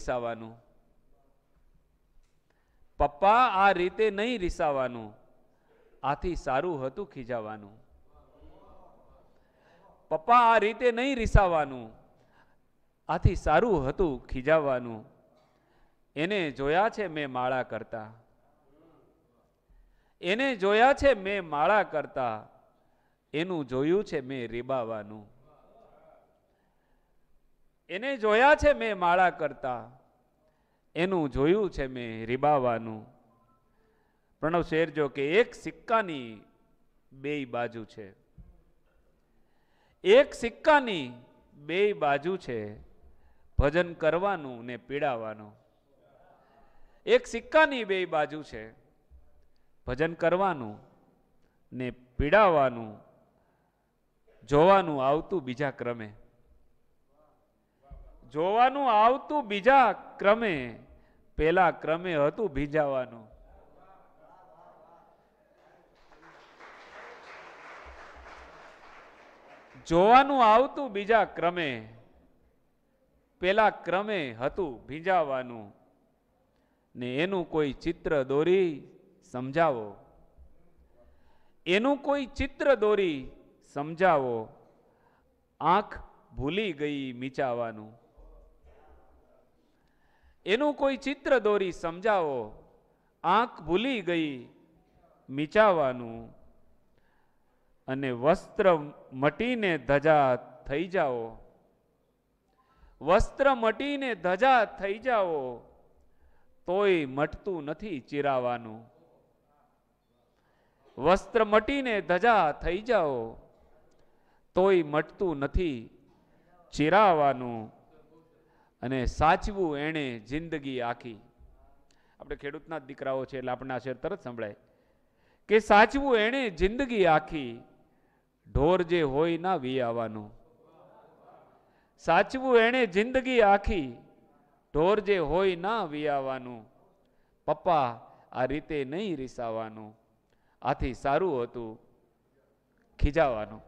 રીસાવાનું. પપ્પા આ રીતે નહીં રીસાવાનું, આથી સારું હતું ખીજાવાનું. પપ્પા આ રીતે નહીં રીસાવાનું, આથી સારું હતું ખીજાવાનું. એને જોયા છે મેં માળા કરતા, એને જોયા છે મેં માળા કરતા, એનું જોયું છે મેં રીબાવાનું. એને જોયા છે મેં માળા કરતા, એનું જોયું છે મેં રીબાવાનું. પ્રણવ શેરજો કે એક સિક્કાની બેય બાજુ છે, એક સિક્કાની બેય બાજુ છે, ભજન કરવાનું ને પીડાવાનું. એક સિક્કાની બેય બાજુ છે, ભજન કરવાનું ને પીડાવાનું. જોવાનું આવતું બીજા ક્રમે, જોવાનું આવતું બીજા ક્રમે, પેલા ક્રમે હતું ભીંજાવાનું. જોવાનું આવતું બીજા ક્રમે, પેલા ક્રમે હતું ભીંજાવાનું. ને એનું કોઈ ચિત્ર દોરી સમજાવો, એનું કોઈ ચિત્ર દોરી સમજાવો, આંખ ભૂલી ગઈ મીચાવાનું. એનું કોઈ ચિત્ર દોરી સમજાવો, આંખ ભૂલી ગઈ મીચાવાનું. અને વસ્ત્ર મટીને ધજા થઈ જાઓ, વસ્ત્ર મટીને ધજા થઈ જાઓ, તોય મટતું નથી ચિરાવાનું. વસ્ત્ર મટીને ધજા થઈ જાઓ, તોય મટતું નથી ચિરાવાનું. અને સાચવું એણે જિંદગી આખી. આપણે ખેડૂતના દીકરાઓ છે એટલે આપણને આ શેર તરત સંભળાય કે સાચવું એણે જિંદગી આખી, ઢોર જે હોય ના વિયાવાનું. સાચવું એણે જિંદગી આખી, ઢોર જે હોય ના વિયાવાનું. પપ્પા આ રીતે નહીં રીસાવાનું, આથી સારું હતું ખીજાવાનું.